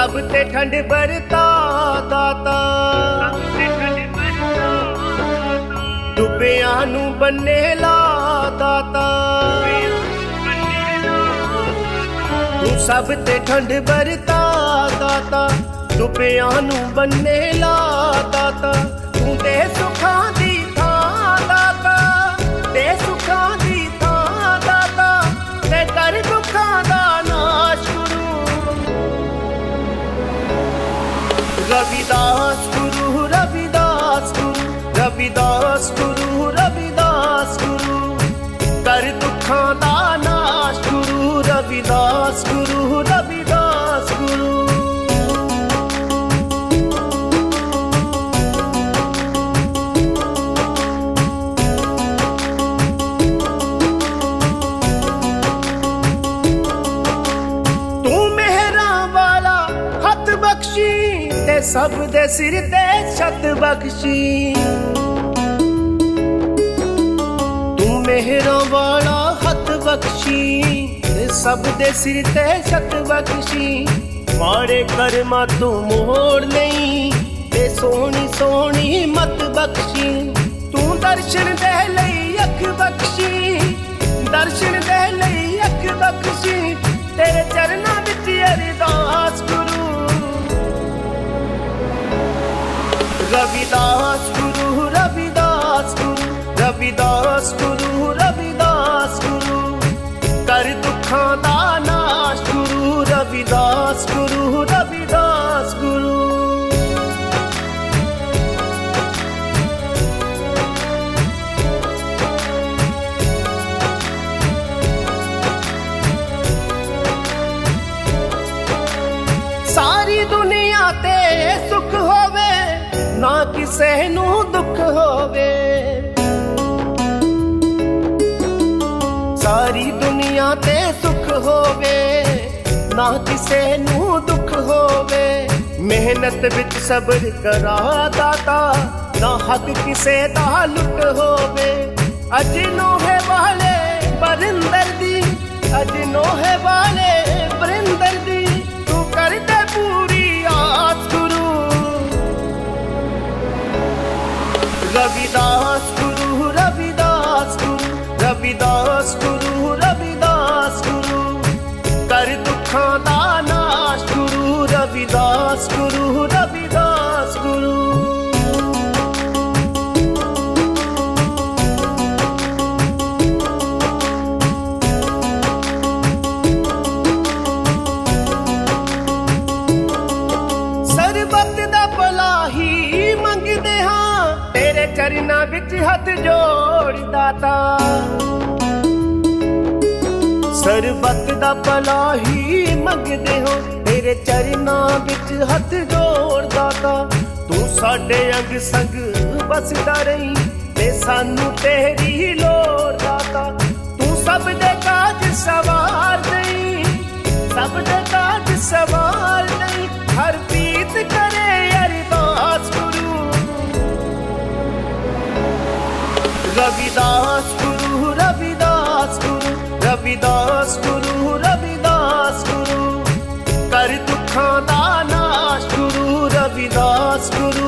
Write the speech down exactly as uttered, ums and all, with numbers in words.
सब ते ठंड बरता दाता, डुबिया नू बन्ने ला दाता। तू सब ते ठंड बरता दाता, डुबिया नू बन्ने ला दाता। तू दे सुखां दी थां दाता, दे सुखां दी थां दाता, ते कर दुखां दा नाश गुरु। रविदास गुरु रविदास गुरु रविदास गुरु रविदास गुरु, कर दुखां दा नाश गुरु। रविदास गुरु रविदास गुरु। सब दे सिर ते छत बख्शी, तू मेहरा वाला हथ बख्शी, सब दे सिर ते छत बख्शी। माड़े कर्मा तू मोड़ नहीं, ते सोहनी सोहनी मत बख्शी। तू दर्शन दे लई अख बख्शी, दर्शन दे लई अख बख्शी। तेरे चरना विच अरदास गुरु। रविदास गुरु रविदास गुरु रविदास गुरु रविदास गुरु, कर दुखां दा नाश गुरु। रविदास गुरु रविदास गुरु। सारी दुनिया ते सुख होवे, ना किसे नू दुख होवे। सारी दुनिया ते सुख होवे, ना किसे नू दुख होवे। मेहनत विच सब्र करा दाता, ना हक किसे दा लुट होवे। अज नोहे वाले बरिंदर दी, अज नोहे वाले बरिंदर दी, तू कर दे पूरी आस गुरु। रविदास गुरु रविदास गुरु रविदास गुरु रविदास गुरु, कर दुखां दा नाश गुरु। रविदास गुरु रविदास गुरु। सरबत दा भला ही मंगदे हां, तेरे चरना विच हथ जोड़ दाता। सरबत दा भला ही मंगदे हो, तेरे चरना विच हथ जोड़ दाता। तू साडे अंग संग बसदा रही, ते सानू तेरी लोड़ दाता। तू सब दे काज सवार नहीं, सब दे काज सवार नहीं। हर प्रीत करे अरदास गुरु। रविदास गुरु रविदास गुरु रविदास गुरु रविदास गुरु, कर दुखां दा नाश गुरु। रविदास गुरु